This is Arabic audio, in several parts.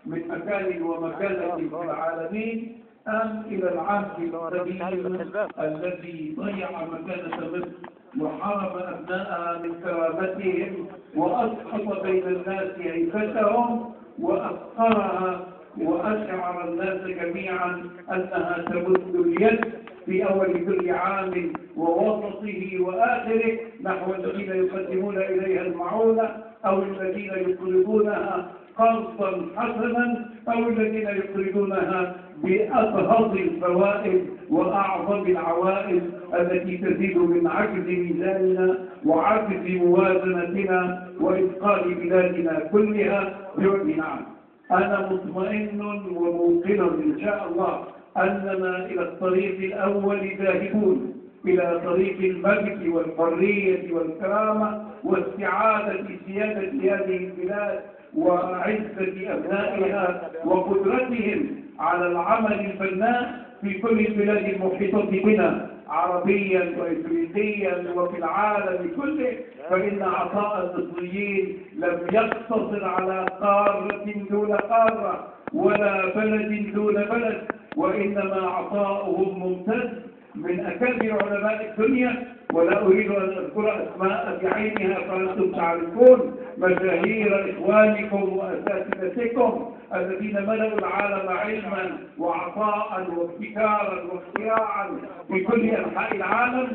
من مكان ومكانة في العالمين، أم إلى العهد القديم الذي ضيع مكانة مصر وحرم أبنائها من كرامتهم وأسقط بين الناس هيبتهم وأفقرها وأشعر الناس جميعا أنها تمد اليد في أول كل عام ووسطه وآخره نحو الذين يقدمون إليها المعونة أو الذين يقرضونها قرضا حسنا أو الذين يقرضونها بأبهض الفوائد وأعظم العوائد التي تزيد من عجز ميزاننا وعجز موازنتنا وإثقال بلادنا كلها بوجه نعم. أنا مطمئن وموقن إن شاء الله أننا إلى الطريق الأول ذاهبون، إلى طريق المجد والحرية والكرامة واستعادة سيادة هذه البلاد وعزة أبنائها وقدرتهم على العمل البناء في كل البلاد المحيطة بنا عربيا وإفريقيا وفي العالم كله. فإن عطاء المصريين لم يقتصر على قارة دون قارة ولا بلد دون بلد، وإنما عطاؤهم ممتد من أكابر علماء الدنيا، ولا أريد أن أذكر أسماء بعينها فأنتم تعرفون مشاهير إخوانكم وأساتذتكم الذين ملأوا العالم علما وعطاء وابتكارا واختراعا في كل أنحاء العالم،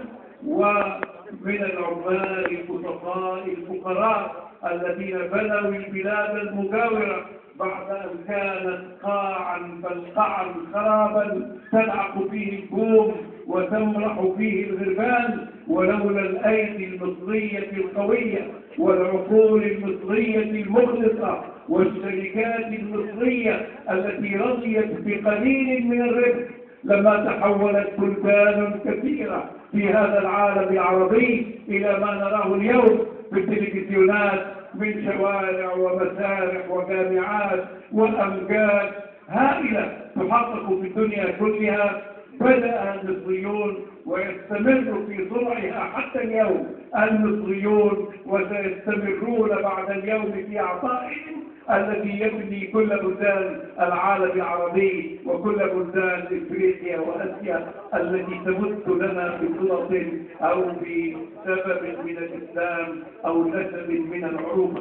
ومن العمال البسطاء الفقراء الذين بنوا البلاد المجاورة بعد أن كانت قاعا فالقعا خرابا تلعق فيه البوم وتمرح فيه الغربان، ولولا الأيدي المصرية القوية والعقول المصرية المخلصة والشركات المصرية التي رضيت بقليل من الربح لما تحولت بلدان كثيرة في هذا العالم العربي إلى ما نراه اليوم في التلفزيونات من شوارع ومسارح وجامعات وأمجاد هائلة تحقق في الدنيا كلها. بدأ المصريون ويستمر في صنعها حتى اليوم المصريون، وسيستمرون بعد اليوم في عطائهم الذي يبني كل بلدان العالم العربي وكل بلدان افريقيا واسيا التي تمت لنا بصلة او بسبب من الاسلام او نسب من العروبه.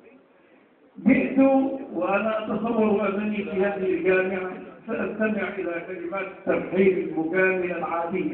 جئت وانا اتصور انني في هذه الجامعه ساستمع الى كلمات الترحيب المجامله العاديه،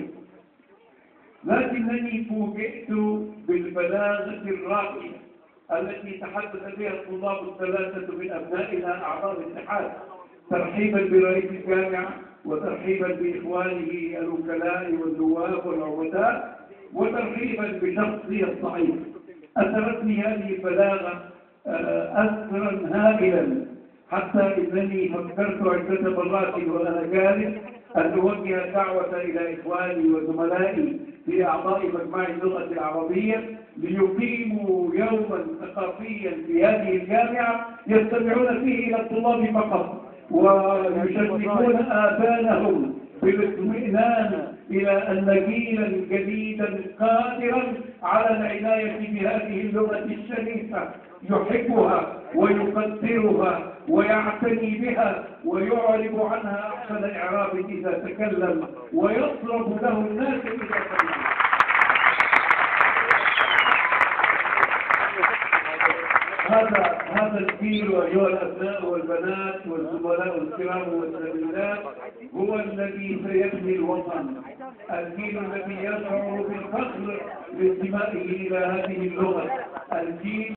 لكنني فوجئت بالبلاغه الراقيه التي تحدث بها الطلاب الثلاثة من أبنائنا أعضاء الاتحاد، ترحيبا برئيس الجامعة وترحيبا بإخوانه الوكلاء والنواب والعمداء وترحيبا بشخصي الضعيف. أثرتني هذه البلاغة أثرا هائلا حتى إنني فكرت عدة مرات وأنا جالس أن أوجه دعوة إلى إخواني وزملائي في أعضاء مجمع اللغة العربية ليقيموا يوما ثقافيا في هذه الجامعة يستمعون فيه إلى الطلاب فقط ويشرفون آبانهم بالاطمئنان إلى أن جيلا جديدا قادرا على العناية بهذه اللغة الشريفة يحبها ويقدرها ويعتني بها ويعرب عنها أحسن إعراب إذا تكلم ويطلب له الناس إذا تكلم. هذا الجيل أيها الأبناء والبنات والزملاء الكرام والزميلات هو الذي سيبني الوطن، الجيل الذي يشعر بالفخر بانتمائه إلى هذه اللغة، الجيل